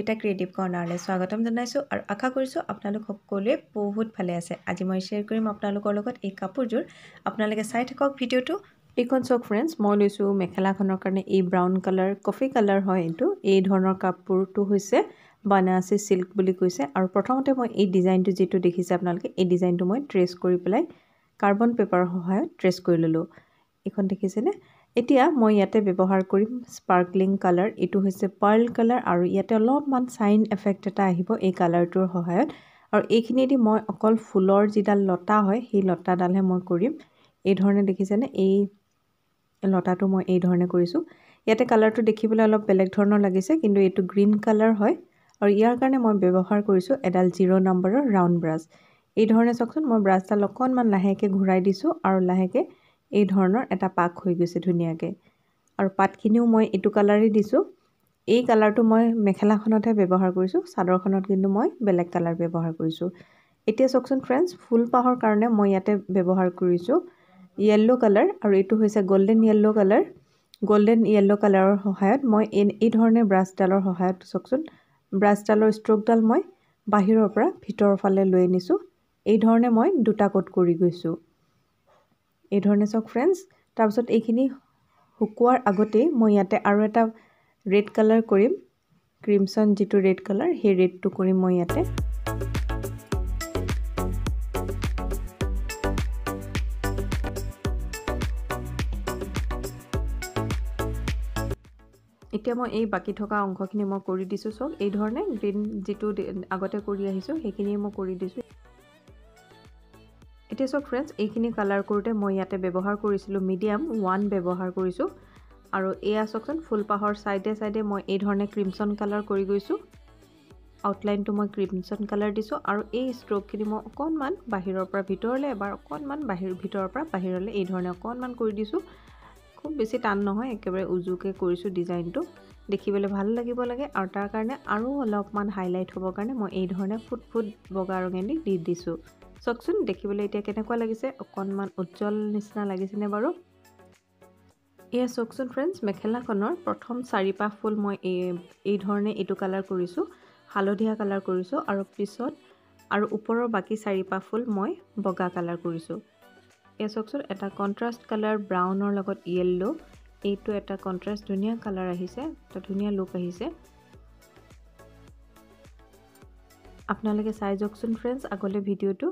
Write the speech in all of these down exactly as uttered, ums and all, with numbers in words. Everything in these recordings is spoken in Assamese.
কবিতা ক্ৰিয়েটিভ কৰ্ণাৰলৈ স্বাগতম জনাইছোঁ আৰু আশা কৰিছোঁ আপোনালোক সকলোৱে বহুত ভালে আছে। আজি মই শ্বেয়াৰ কৰিম আপোনালোকৰ লগত এই কাপোৰযোৰ। আপোনালোকে চাই থাকক ভিডিঅ'টো। এইখন চাওক ফ্ৰেণ্ডছ, মই লৈছোঁ মেখেলাখনৰ কাৰণে এই ব্ৰাউন কালাৰ, কফি কালাৰ হয় এইটো। এই ধৰণৰ কাপোৰটো হৈছে বানাৰসী চিল্ক বুলি কৈছে। আৰু প্ৰথমতে মই এই ডিজাইনটো যিটো দেখিছে আপোনালোকে, এই ডিজাইনটো মই ট্ৰেছ কৰি পেলাই কাৰ্বন পেপাৰৰ সহায়ত ট্ৰেছ কৰি ল'লোঁ। এইখন দেখিছেনে? এতিয়া মই ইয়াতে ব্যৱহাৰ কৰিম স্পাৰ্কলিং কালাৰ। এইটো হৈছে পাৰ্ল কালাৰ আৰু ইয়াতে অলপমান চাইন এফেক্ট এটা আহিব এই কালাৰটোৰ সহায়ত। আৰু এইখিনিদি মই অকল ফুলৰ যিডাল লতা হয় সেই লতাডালহে মই কৰিম। এই ধৰণে দেখিছেনে? এই লতাটো মই এই ধৰণে কৰিছোঁ। ইয়াতে কালাৰটো দেখিবলৈ অলপ বেলেগ ধৰণৰ লাগিছে, কিন্তু এইটো গ্ৰীণ কালাৰ হয়। আৰু ইয়াৰ কাৰণে মই ব্যৱহাৰ কৰিছোঁ এডাল জিৰ' নাম্বাৰৰ ৰাউণ্ড ব্ৰাছ। এই ধৰণে চাওকচোন, মই ব্ৰাছডাল অকণমান লাহেকৈ ঘূৰাই দিছোঁ আৰু লাহেকৈ এই ধৰণৰ এটা পাক হৈ গৈছে ধুনীয়াকৈ। আৰু পাতখিনিও মই এইটো কালাৰেই দিছোঁ। এই কালাৰটো মই মেখেলাখনতহে ব্যৱহাৰ কৰিছোঁ, চাদৰখনত কিন্তু মই বেলেগ কালাৰ ব্যৱহাৰ কৰিছোঁ। এতিয়া চাওকচোন ফ্ৰেণ্ডছ, ফুলপাহৰ কাৰণে মই ইয়াতে ব্যৱহাৰ কৰিছোঁ য়েল্ল' কালাৰ, আৰু এইটো হৈছে golden yellow' colour. Golden yellow' কালাৰৰ সহায়ত মই এই এই ধৰণে ব্ৰাছডালৰ সহায়ত চাওকচোন, ব্ৰাছডালৰ ষ্ট্ৰকডাল মই বাহিৰৰ পৰা ভিতৰৰ ফালে লৈ আনিছোঁ। এই ধৰণে মই দুটা কোট কৰি গৈছোঁ। এই ধৰণে চাওক ফ্ৰেণ্ডছ। তাৰপিছত এইখিনি শুকোৱাৰ আগতেই মই ইয়াতে আৰু এটা ৰেড কালাৰ কৰিম, ক্ৰিমছন যিটো ৰেড কালাৰ, সেই ৰেডটো কৰিম মই ইয়াতে। এতিয়া মই এই বাকী থকা অংশখিনি মই কৰি দিছোঁ চব এই ধৰণে। গ্ৰীণ যিটো আগতে কৰি আহিছোঁ সেইখিনিয়ে মই কৰি দিছোঁ। এতিয়া চাওক ফ্ৰেণ্ডছ, এইখিনি কালাৰ কৰোঁতে মই ইয়াতে ব্যৱহাৰ কৰিছিলোঁ মিডিয়াম ওৱান ব্যৱহাৰ কৰিছোঁ। আৰু এয়া চাওকচোন, ফুলপাহৰ ছাইডে ছাইডে মই এই ধৰণে ক্ৰিমছন কালাৰ কৰি গৈছোঁ। আউটলাইনটো মই ক্ৰিমছন কালাৰ দিছোঁ। আৰু এই ষ্ট্ৰকখিনি মই অকণমান বাহিৰৰ পৰা ভিতৰলৈ, এবাৰ অকণমান বাহিৰ ভিতৰৰ পৰা বাহিৰলৈ এই ধৰণে অকণমান কৰি দিছোঁ। খুব বেছি টান নহয়, একেবাৰে উজুকৈ কৰিছোঁ ডিজাইনটো। দেখিবলৈ ভাল লাগিব লাগে, আৰু তাৰ কাৰণে আৰু অলপমান হাইলাইট হ'বৰ কাৰণে মই এই ধৰণে ফুট ফুট বগা ৰঙেদি দি দিছোঁ। চাওকচোন দেখিবলৈ এতিয়া কেনেকুৱা লাগিছে, অকণমান উজ্জ্বল নিচিনা লাগিছেনে বাৰু? এয়া চাওকচোন ফ্ৰেণ্ডছ, মেখেলাখনৰ প্ৰথম চাৰিপাহ ফুল মই এই এই ধৰণে এইটো কালাৰ কৰিছোঁ, হালধীয়া কালাৰ কৰিছোঁ। আৰু পিছত আৰু ওপৰৰ বাকী চাৰিপাহ ফুল মই বগা কালাৰ কৰিছোঁ। এয়া চাওকচোন, এটা কণ্ট্ৰাষ্ট কালাৰ ব্ৰাউনৰ লগত য়েল্ল', এইটো এটা কণ্ট্ৰাষ্ট ধুনীয়া কালাৰ আহিছে, এটা ধুনীয়া লুক আহিছে। আপোনালোকে চাই যাওকচোন ফ্ৰেণ্ডছ আগলৈ ভিডিঅ'টো।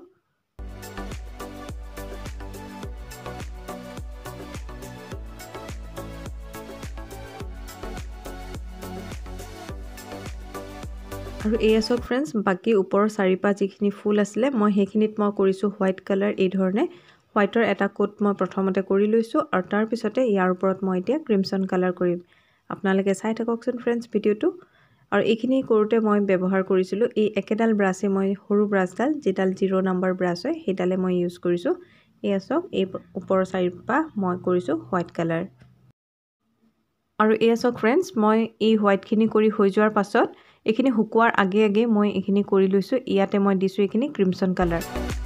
আৰু এয়া চাওক ফ্ৰেণ্ডছ, বাকী ওপৰৰ চাৰিপাহ যিখিনি ফুল আছিলে মই সেইখিনিত মই কৰিছোঁ হোৱাইট কালাৰ। এই ধৰণে হোৱাইটৰ এটা কোট মই প্ৰথমতে কৰি লৈছোঁ, আৰু তাৰপিছতে ইয়াৰ ওপৰত মই এতিয়া ক্ৰিমছন কালাৰ কৰিম। আপোনালোকে চাই থাককচোন ফ্ৰেণ্ডছ ভিডিঅ'টো। আৰু এইখিনি কৰোঁতে মই ব্যৱহাৰ কৰিছিলোঁ এই একেডাল ব্ৰাছে, মই সৰু ব্ৰাছডাল যিডাল জিৰ' নাম্বাৰ ব্ৰাছ হয় সেইডালে মই ইউজ কৰিছোঁ। এয়া চাওক, এই ওপৰৰ চাৰিপাহ মই কৰিছোঁ হোৱাইট কালাৰ। আৰু এয়া চাওক ফ্ৰেণ্ডছ, মই এই হোৱাইটখিনি কৰি হৈ যোৱাৰ পাছত এইখিনি শুকোৱাৰ আগে আগে মই এইখিনি কৰি লৈছোঁ। ইয়াতে মই দিছোঁ এইখিনি ক্ৰিমছন কালাৰ।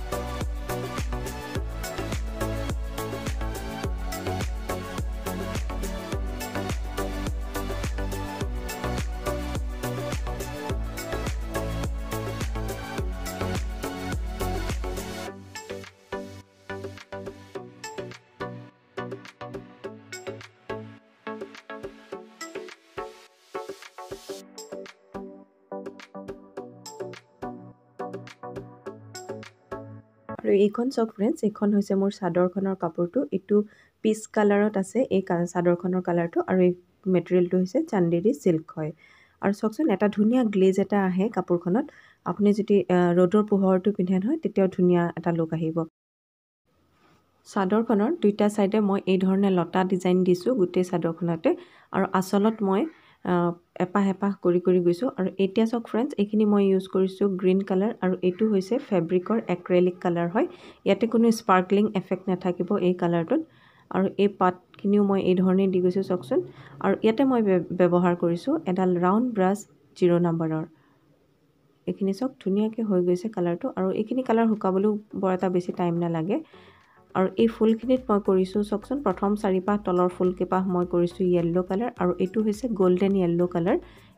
আৰু এইখন চাওক ফ্ৰেণ্ডছ, এইখন হৈছে মোৰ চাদৰখনৰ কাপোৰটো। এইটো পিচ কালাৰত আছে এই চাদৰখনৰ কালাৰটো, আৰু এই মেটেৰিয়েলটো হৈছে চান্দেৰী চিল্ক হয়। আৰু চাওকচোন, এটা ধুনীয়া গ্লেজ এটা আহে কাপোৰখনত। আপুনি যদি ৰ'দৰ পোহৰটো পিন্ধে নহয় তেতিয়াও ধুনীয়া এটা লুক আহিব। চাদৰখনৰ দুইটা ছাইডে মই এই ধৰণে লতা ডিজাইন দিছোঁ গোটেই চাদৰখনতে, আৰু আঁচলত মই এপাহ এপাহ কৰি কৰি গৈছোঁ। আৰু এতিয়া চাওক ফ্ৰেণ্ডছ, এইখিনি মই ইউজ কৰিছোঁ গ্ৰীণ কালাৰ, আৰু এইটো হৈছে ফেব্ৰিকৰ এক্ৰেলিক কালাৰ হয়। ইয়াতে কোনো স্পাৰ্কলিং এফেক্ট নাথাকিব এই কালাৰটোত। আৰু এই পাতখিনিও মই এই ধৰণে দি গৈছোঁ চাওকচোন। আৰু ইয়াতে মই ব্যৱহাৰ কৰিছোঁ এডাল ৰাউণ্ড ব্ৰাছ জিৰ' নাম্বাৰৰ। এইখিনি চাওক ধুনীয়াকৈ হৈ গৈছে কালাৰটো, আৰু এইখিনি কালাৰ শুকাবলৈও বৰ এটা বেছি টাইম নালাগে। আৰু এই ফুলখিনিত মই কৰিছোঁ চাওকচোন, প্ৰথম চাৰিপাহ তলৰ ফুলকেইপাহ মই কৰিছোঁ য়েল্ল' কালাৰ, আৰু এইটো হৈছে গল্ডেন য়েল্ল' কালাৰ।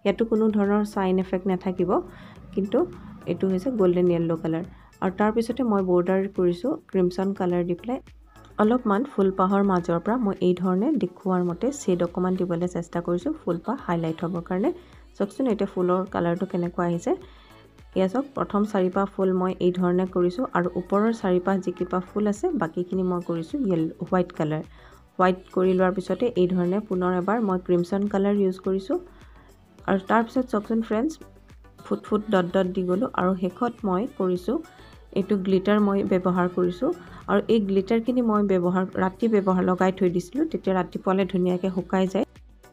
ইয়াতো কোনো ধৰণৰ সাইন এফেক্ট নাথাকিব কিন্তু এটো হৈছে গোল্ডেন ইয়েলো কালাৰ আৰু তাৰ পিছতে মই বৰ্ডাৰ কৰিছো ক্ৰিমসন কালাৰ দি প্লাই অলপমান ফুলপাহৰ মাজৰ পৰা মই এই ধৰণে দেখুৱাৰ মতে শেড অকমান দিবলৈ চেষ্টা কৰিছো ফুলপাহ হাইলাইট হ'বৰ কাৰণে চকচোন এটা ফুলৰ কালাৰটো কেনেকুৱা আহিছে ইয়াছক প্ৰথম চাৰিপাহ ফুল মই এই ধৰণে কৰিছো আৰু ওপৰৰ চাৰিপাহ যিকিপা ফুল আছে বাকিখিনি মই কৰিছো ইয়েলো হোৱাইট কালাৰ হোৱাইট কৰি লোৱাৰ পিছতে এই ধৰণে পুনৰ এবাৰ মই ক্ৰিমসন কালাৰ ইউজ কৰিছো আৰু তাৰ পিছত চকচোন ফ্ৰেন্ডছ ফুট ফুট ডট ডট দি গলো আৰু হেকত মই কৰিছো এটো গ্লিটাৰ মই ব্যৱহাৰ কৰিছো আৰু এই গ্লিটাৰখিনি মই ব্যৱহাৰ ৰাতি ব্যৱহাৰ লগাই থৈ দিছিলো তেতিয়া ৰাতিপুৱালে ধুনিয়াকে শুকাই যায়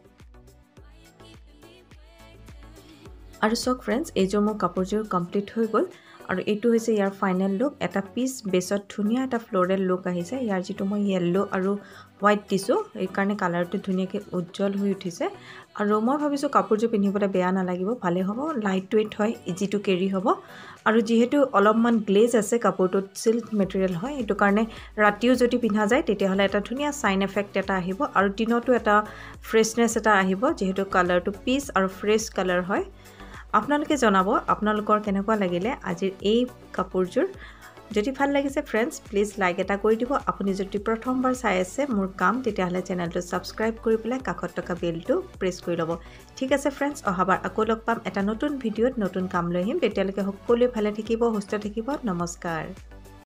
আৰু সক ফ্ৰেন্ডছ এই যে মোৰ কাপোৰযোৰ কমপ্লিট হৈ গল আৰু এটো হৈছে ইয়াৰ ফাইনাল লুক এটা পিস বেছত ধুনিয়া এটা ফ্লোৰেল লুক আহিছে ইয়াৰ যেটো মই ইয়েলো আৰু হোৱাইট দিছো এই কাৰণে কালাৰটো ধুনিয়াকে উজ্জ্বল হৈ উঠিছে আৰু মই ভাবিছো কাপোৰযোৰ পিন্ধিবলৈ বেয়া নালাগিব ভালে হ'ব লাইট ওয়েট হয় ইজি টু কেৰি হ'ব আৰু যেহেতু অলপমান গ্লেজ আছে কাপোৰটোত সিল্ক মেটেৰিয়েল হয় এটো কাৰণে ৰাতিও যদি পিন্ধা যায় তেতিয়া হলে এটা ধুনিয়া সাইন এফেক্ট এটা আহিব আৰু দিনতো এটা ফ্ৰেশনেস এটা আহিব যেহেতু কালাৰটো পিস আৰু ফ্ৰেশ কালাৰ হয় আপোনালোকে জনাব আপোনালোকৰ কেনেকুৱা লাগিলে আজিৰ এই কাপোৰযোৰ যদি ভাল লাগিছে ফ্ৰেন্ডছ প্লিজ লাইক এটা কৰি দিব আপুনি যদি প্ৰথমবাৰ চাই আছে মোৰ কাম তেতিয়া হলে চেনেলটো সাবস্ক্ৰাইব কৰি পেলাই কাষত থকা বেলটো প্ৰেছ কৰি ল'ব ঠিক আছে ফ্ৰেন্ডছ অহাবাৰ আকৌ লগ পাম এটা নতুন ভিডিঅ'ত নতুন কাম লৈ আহিম তেতিয়ালৈকে সকলোৱে ভালে থাকিব সুস্থ থাকিব নমস্কাৰ